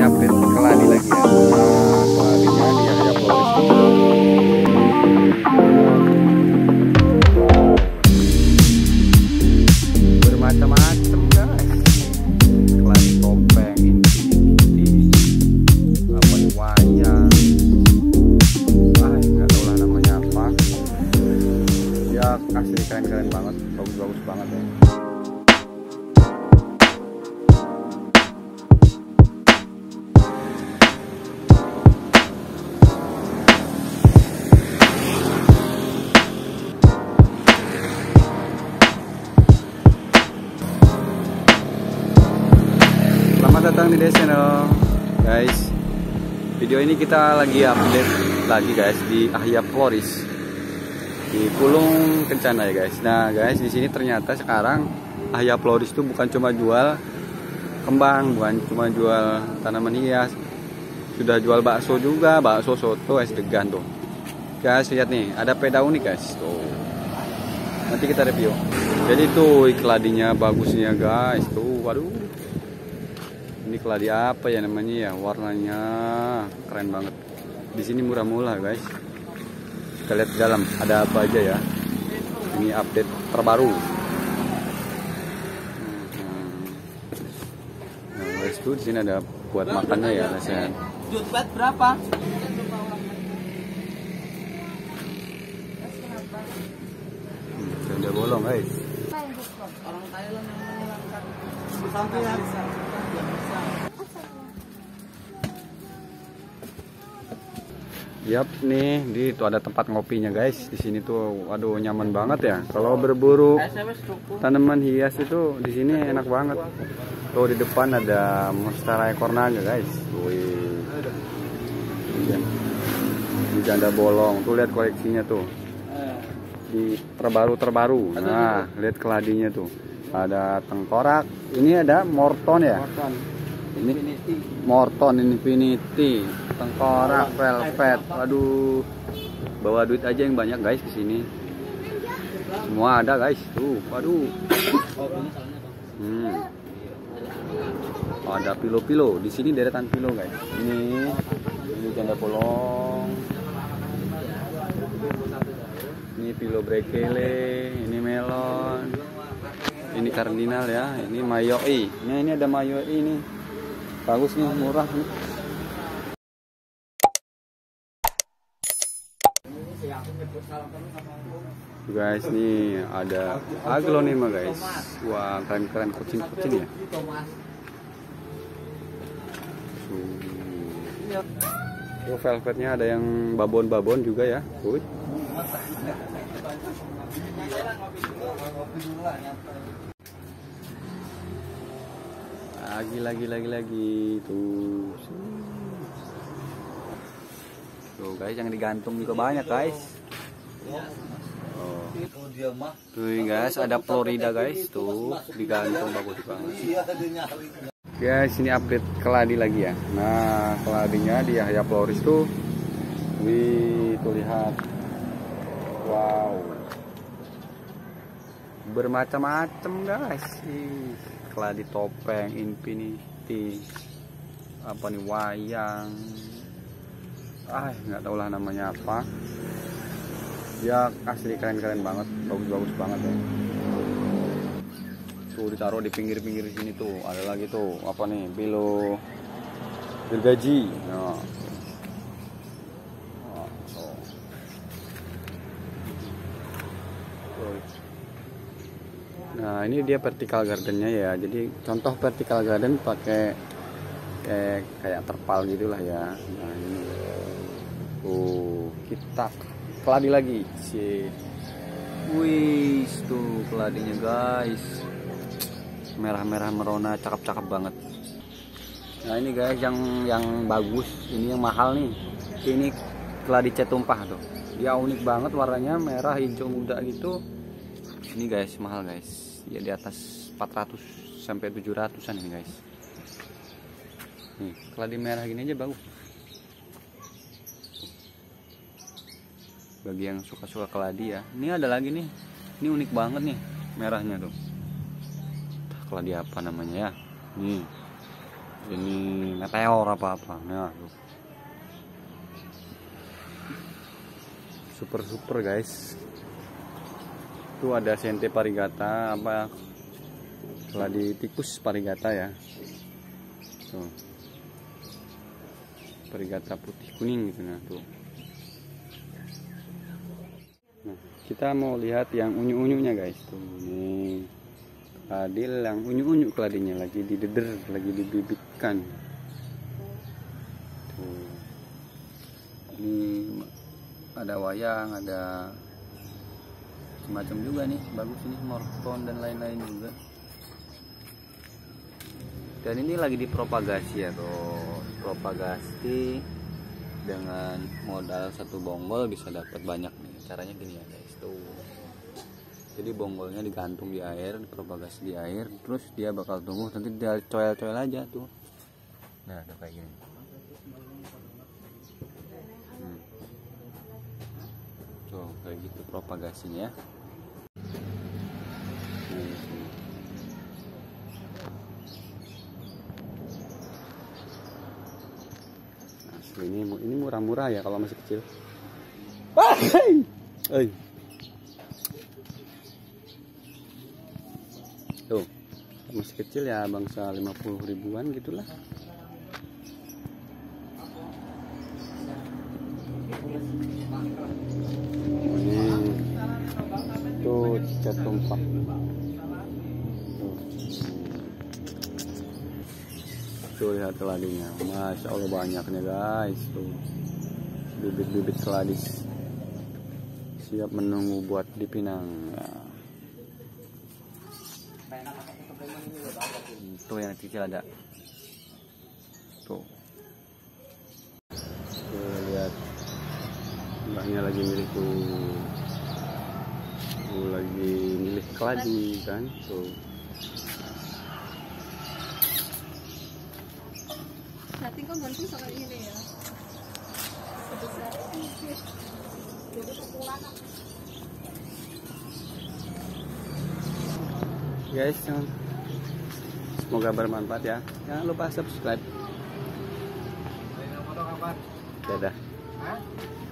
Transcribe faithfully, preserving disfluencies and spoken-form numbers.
update keladi lagi ya. Nah, keladinya di Yahya Floris tuh bermacam-macam guys. Keladi topeng, ini apa nih, wayang, ah nggak tahu lah namanya apa. Ya asli keren-keren banget, bagus-bagus banget ya. Selamat datang di channel guys. Video ini kita lagi update lagi guys di Yahya Floris di Pulung Kencana ya guys. Nah guys, di sini ternyata sekarang Yahya Floris itu bukan cuma jual kembang, bukan cuma jual tanaman hias, sudah jual bakso juga, bakso soto es degan tuh. Guys lihat nih, ada peda unik guys tuh. Nanti kita review. Jadi tuh keladinya bagusnya guys tuh, waduh. Ini keladi apa ya namanya ya, warnanya keren banget. Di sini murah-murah guys. Kita lihat di dalam ada apa aja ya. Ini update terbaru. Nah guys tuh di sini ada buat makannya ya rasanya. Jutbat berapa? Udah bolong guys. Orang Thailand yang menghilangkan sampai bisa. Yap nih, di itu ada tempat ngopinya guys. Di sini tuh, waduh nyaman banget ya. Kalau berburu tanaman hias itu di sini enak banget. Tuh di depan ada monstera ekor naga guys. Wih, ini janda bolong. Tuh lihat koleksinya tuh. Di terbaru terbaru. Nah, lihat keladinya tuh. Ada tengkorak. Ini ada morton ya. Ini morton infinity, tengkorak, velvet. Waduh, bawa duit aja yang banyak guys ke sini. Semua ada guys tuh. Waduh. Hmm. Oh, ada pilo-pilo di sini, deretan pilo guys. Ini ini janda bolong. Ini pilo brekele, ini melon. Ini kardinal ya, ini mayoi. Nah, ini ada mayoi ini. Bagus nih, murah nih. Guys, nih ada aglonema guys. Wah, keren-keren kucing-kucing ya. Tuh velvetnya ada yang babon-babon juga ya. Uy. Lagi lagi lagi lagi tuh. Tuh guys, yang digantung juga banyak guys. Oh. Tuh guys, ada Florida guys tuh digantung bagus banget. Guys, ini update keladi lagi ya. Nah, keladinya di Yahya Floris tuh. Wih, tuh lihat. Wow. Bermacam-macam guys. Keladi topeng, infinity, apa nih, wayang, ah nggak tahu lah namanya apa. Ya asli keren-keren banget, bagus-bagus banget ya. Tuh ditaruh di pinggir-pinggir sini tuh. Ada lagi tuh apa nih, bilo gergaji. Nah. Oh, so. Nah ini dia vertical gardennya ya. Jadi contoh vertical garden pakai kayak kayak terpal gitulah ya. Nah ini tuh kita keladi lagi si. Wih tuh keladinya guys, merah-merah merona, cakep-cakep banget. Nah ini guys yang yang bagus, ini yang mahal nih. Ini keladi cat tumpah tuh. Dia unik banget warnanya, merah hijau muda gitu. Ini guys mahal guys. Ya di atas empat ratus sampai tujuh ratusan ini guys. Nih, keladi merah gini aja bagus. Bagi yang suka-suka keladi ya. Ini ada lagi nih. Ini unik banget nih merahnya tuh. Keladi apa namanya ya? Nih. Ini meteor apa-apa. Nah, tuh. Super super guys. Itu ada sente parigata apa keladi tikus parigata ya. Tuh. Parigata putih kuning gitu nah tuh. Nah, kita mau lihat yang unyu-unyunya guys tuh. Ini adil yang unyu-unyu keladinya lagi dideder, lagi dibibitkan. Tuh. Ini ada wayang, ada macam juga nih, bagus ini morfon dan lain-lain juga. Dan ini lagi dipropagasi ya tuh, propagasi dengan modal satu bonggol bisa dapat banyak nih. Caranya gini ya guys tuh. Jadi bonggolnya digantung di air, dipropagasi di air, terus dia bakal tumbuh, nanti dia coel-coel aja tuh. Nah, tuh kayak gini. Hmm. Tuh kayak gitu propagasinya. Nah, ini ini murah-murah ya kalau masih kecil. Hey. Tuh masih kecil ya bangsa lima puluh ribuan gitulah. Tuh cicak tumpak tuh. Tuh lihat keladinya, masya Allah banyaknya guys tuh, bibit-bibit keladi siap menunggu buat dipinang ya. Tuh yang kecil ada tuh. Tuh lihat mbaknya lagi milih tuh. Lagi milih keladi kan tuh. Nanti kok gantung sama ini ya. Sebesar ini. Jadi pukulan. Guys, semoga bermanfaat ya. Jangan lupa subscribe. Dadah.